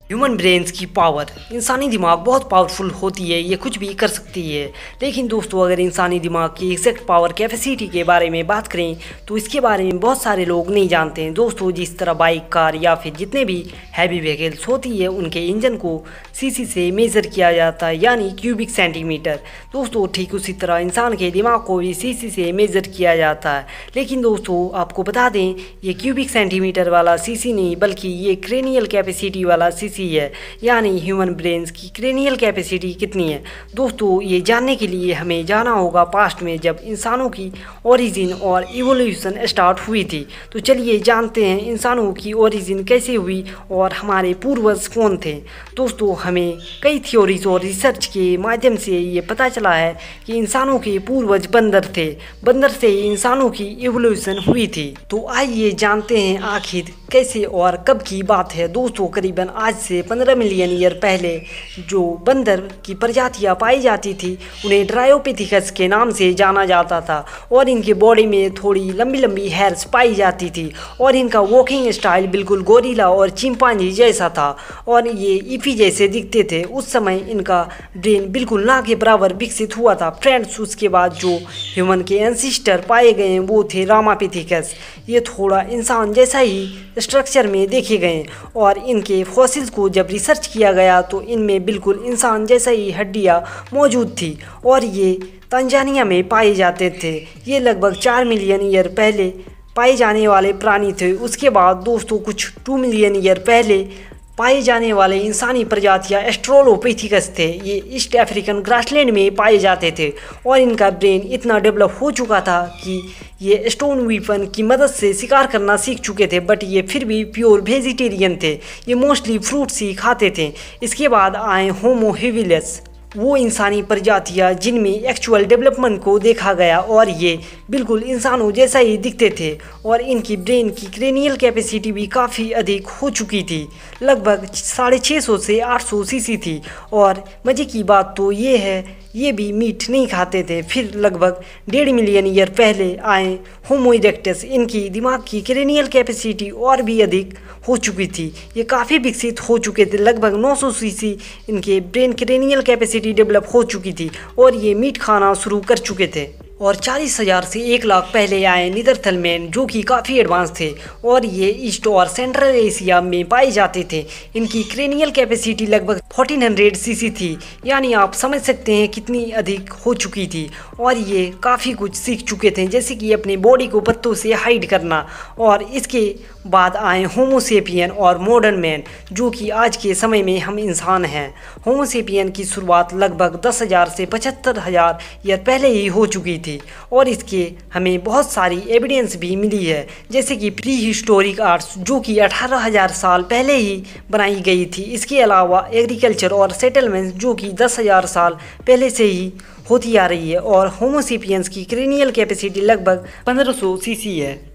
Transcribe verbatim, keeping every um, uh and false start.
Human brains की power. इंसानी दिमाग बहुत पावरफुल होती है, ये कुछ भी कर सकती है। लेकिन दोस्तों, अगर इंसानी दिमाग की एग्जैक्ट पावर कैपेसिटी के बारे में बात करें तो इसके बारे में बहुत सारे लोग नहीं जानते हैं। दोस्तों, जिस तरह बाइक, कार या फिर जितने भी हैवी व्हीकल्स होती है उनके इंजन को सीसी से मेज़र किया जाता है, यानी क्यूबिक सेंटीमीटर। दोस्तों, ठीक उसी तरह इंसान के दिमाग को भी सीसी से मेज़र किया जाता है। लेकिन दोस्तों, आपको बता दें, ये क्यूबिक सेंटीमीटर वाला सीसी नहीं बल्कि ये क्रेनियल कैपेसिटी वाला सीसी है, यानी ह्यूमन ब्रेन्स की क्रेनियल कैपेसिटी कितनी है। दोस्तों, ये जानने के लिए हमें जाना होगा पास्ट में, जब इंसानों की ओरिजिन और इवोल्यूशन स्टार्ट हुई थी। तो चलिए जानते हैं इंसानों की ओरिजिन कैसे हुई और हमारे पूर्वज कौन थे। दोस्तों, हमें कई थ्योरीज और रिसर्च के माध्यम से ये पता चला है कि इंसानों के पूर्वज बंदर थे। बंदर से इंसानों की इवोल्यूशन हुई थी। तो आइए जानते हैं आखिर कैसे और कब की बात है। दोस्तों, करीबन आज से पंद्रह मिलियन ईयर पहले जो बंदर की प्रजातियां पाई जाती थी उन्हें ड्रायोपिथिकस के नाम से जाना जाता था, और इनके बॉडी में थोड़ी लंबी लंबी हेयर्स पाई जाती थी, और इनका वॉकिंग स्टाइल बिल्कुल गोरिल्ला और चिंपांजी जैसा था, और ये ईफी जैसे दिखते थे। उस समय इनका ब्रेन बिल्कुल ना के बराबर विकसित हुआ था। फ्रेंड्स, उसके बाद जो ह्यूमन के एंसिस्टर पाए गए वो थे रामापिथिकस। ये थोड़ा इंसान जैसा ही स्ट्रक्चर में देखे गए, और इनके फॉसिल्स को जब रिसर्च किया गया तो इनमें बिल्कुल इंसान जैसा ही हड्डियाँ मौजूद थी, और ये तंजानिया में पाए जाते थे। ये लगभग चार मिलियन ईयर पहले पाए जाने वाले प्राणी थे। उसके बाद दोस्तों, कुछ टू मिलियन ईयर पहले पाए जाने वाले इंसानी प्रजातियाँ एस्ट्रोलोपिथिकस थे। ये ईस्ट अफ्रीकन ग्रासलैंड में पाए जाते थे, और इनका ब्रेन इतना डेवलप हो चुका था कि ये स्टोन वीपन की मदद से शिकार करना सीख चुके थे, बट ये फिर भी प्योर वेजिटेरियन थे। ये मोस्टली फ्रूट्स ही खाते थे। इसके बाद आए होमो हेबिलिस, वो इंसानी प्रजातियाँ जिनमें एक्चुअल डेवलपमेंट को देखा गया, और ये बिल्कुल इंसानों जैसा ही दिखते थे, और इनकी ब्रेन की क्रेनियल कैपेसिटी भी काफ़ी अधिक हो चुकी थी, लगभग साढ़े छः सौ से आठ सौ सीसी थी। और मज़े की बात तो ये है, ये भी मीट नहीं खाते थे। फिर लगभग डेढ़ मिलियन ईयर पहले आए होमो इरेक्टस। इनकी दिमाग की क्रेनियल कैपेसिटी और भी अधिक हो चुकी थी, ये काफ़ी विकसित हो चुके थे। लगभग नौ सौ सीसी इनके ब्रेन क्रेनियल कैपेसिटी डेवलप हो चुकी थी, और ये मीट खाना शुरू कर चुके थे। और चालीस हज़ार से एक लाख पहले आए नीदरथलमैन, जो कि काफ़ी एडवांस थे, और ये ईस्ट और सेंट्रल एशिया में पाए जाते थे। इनकी क्रेनियल कैपेसिटी लगभग चौदह सौ सीसी थी, यानी आप समझ सकते हैं कितनी अधिक हो चुकी थी। और ये काफ़ी कुछ सीख चुके थे, जैसे कि अपने बॉडी को पत्तों से हाइड करना। और इसके बाद आए होमोसेपियन और मॉडर्न मैन, जो कि आज के समय में हम इंसान हैं। होमोसेपियन की शुरुआत लगभग दस हज़ार से पचहत्तर हज़ार ईयर पहले ही हो चुकी थी, और इसके हमें बहुत सारी एविडेंस भी मिली है, जैसे कि प्री हिस्टोरिक आर्ट्स, जो कि अठारह हज़ार साल पहले ही बनाई गई थी। इसके अलावा एग्रीकल्चर और सेटलमेंट्स, जो कि दस हज़ार साल पहले से ही होती आ रही है। और होमोसेपियंस की क्रेनियल कैपेसिटी लगभग पंद्रह सौ सीसी है।